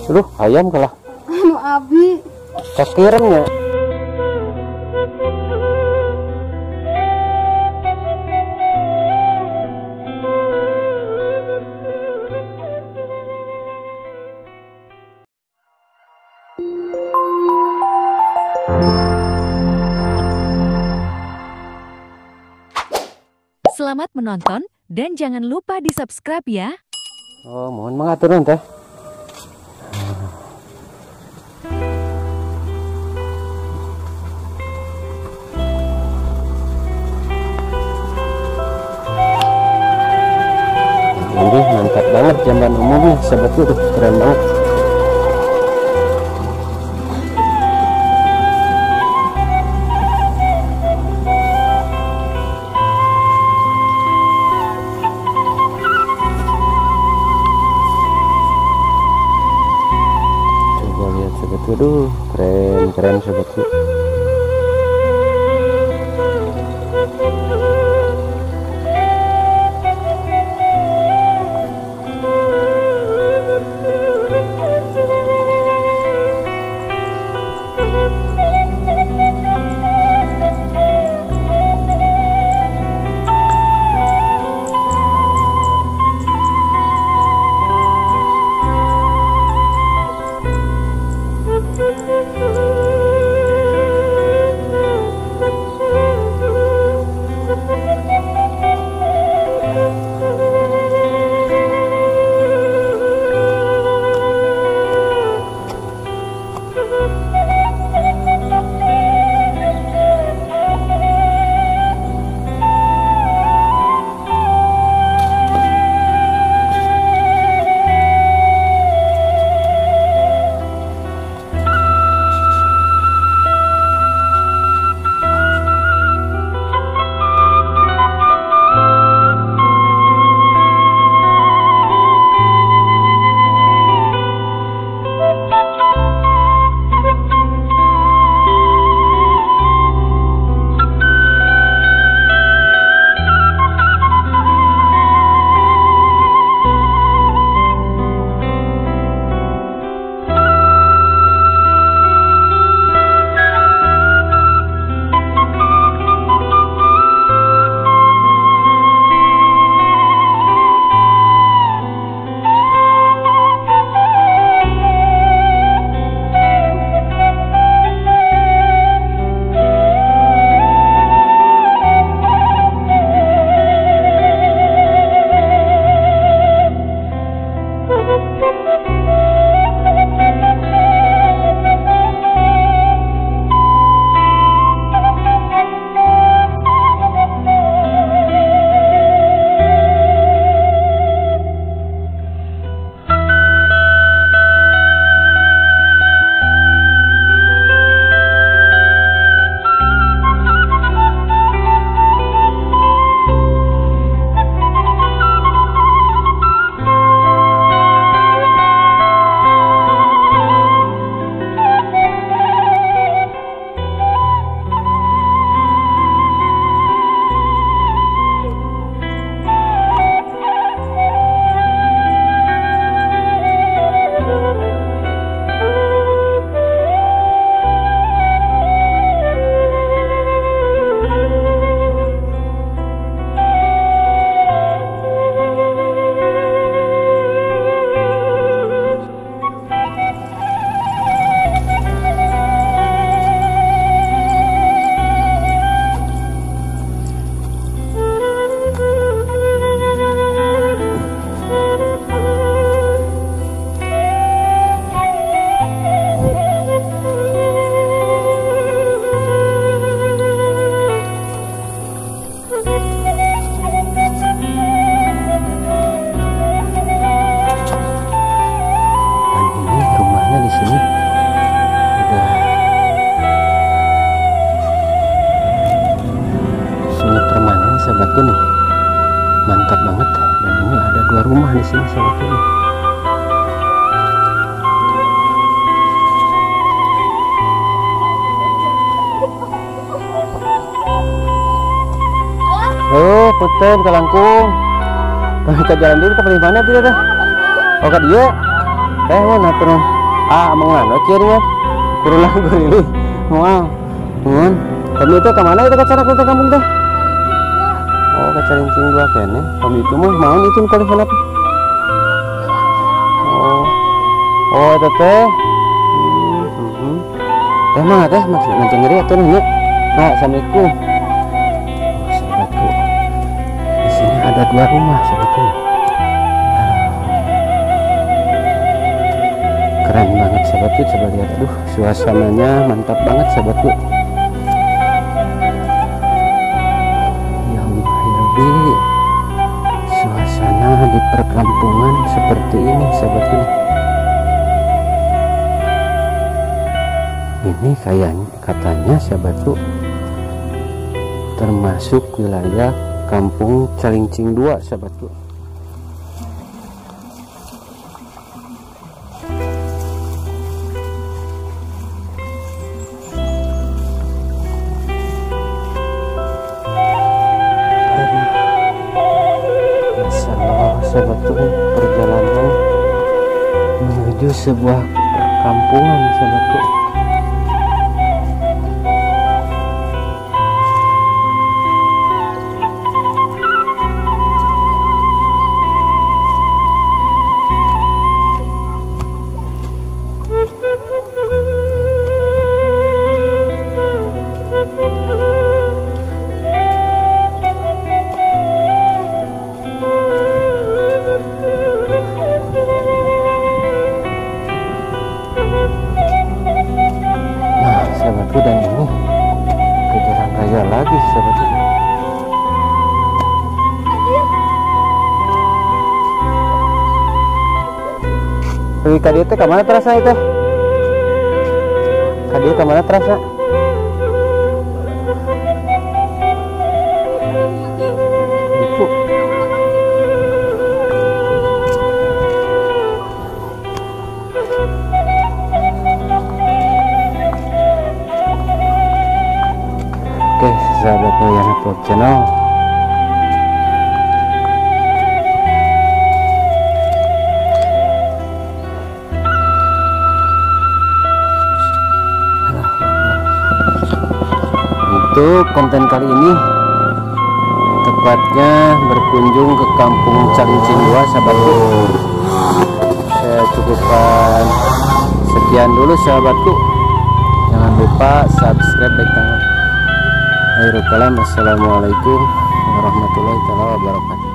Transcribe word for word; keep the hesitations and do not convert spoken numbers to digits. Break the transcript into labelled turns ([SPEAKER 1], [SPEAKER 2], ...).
[SPEAKER 1] Aduh, ayam kalah.
[SPEAKER 2] Anu abi.
[SPEAKER 1] Kakiremnya.
[SPEAKER 3] Selamat menonton dan jangan lupa di subscribe ya.
[SPEAKER 1] Oh, mohon mengatur teh. Ini mantap banget jamban umumnya, sahabatku tuh keren banget. Coba lihat sahabatku, aduh keren keren sahabatku. sahabatku nih, mantap banget. Dan ini ada dua rumah di sini sahabatku nih. Oh, punten kalangkung. Kita jalan dulu ke mana tidak dah? Oh, ka dieu. Teh mana tuh? ah mengan kirinya kurulang gurili mau mun tapi itu kemana itu ke carak teh kampung teh oh ke Carincing dua kene kami itu mah mau itu kali sana tuh oh oh itu teh hmm, hmm. teh mah teh maksud nganceng ngeri atuh nya nah assalamualaikum oh, sahabatku di sini ada dua rumah sahabatku. Keren banget sahabatku, coba lihat, aduh suasananya mantap banget sahabatku. Ya Allah ya Rabbi, suasana di perkampungan seperti ini sahabatku. Ini kayaknya katanya sahabatku termasuk wilayah kampung Carincing dua sahabatku. Sahabatku, perjalanan menuju sebuah perkampungan sahabatku. Sahabatku, dan ini ke jalan raya lagi sahabatku. Tapi kadi itu kemana terasa itu? Kadi itu kemana terasa? Itu. Oke, sahabat Yana Vlog Channel. Untuk konten kali ini tepatnya berkunjung ke kampung Carincing dua sahabatku. Saya cukupkan sekian dulu sahabatku. Jangan lupa subscribe, like, tanggal. Akhirul kalam, assalamualaikum warahmatullahi wabarakatuh.